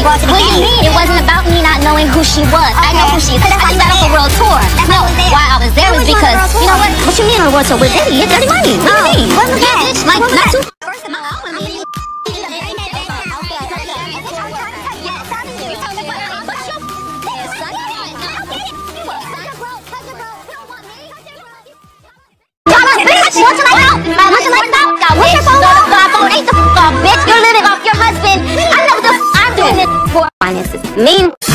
brought to the game. It wasn't about me not knowing who she was. I know who she is. I just got off a world tour. No, why I was there was because, you know what? What you mean on a world tour? With Diddy? It's dirty money. What do you mean? What was that? Like, not too. First of all, I want to what's your phone? My phone ain't the bitch. You're living off your husband. I know the I'm doing this for finances. Mean.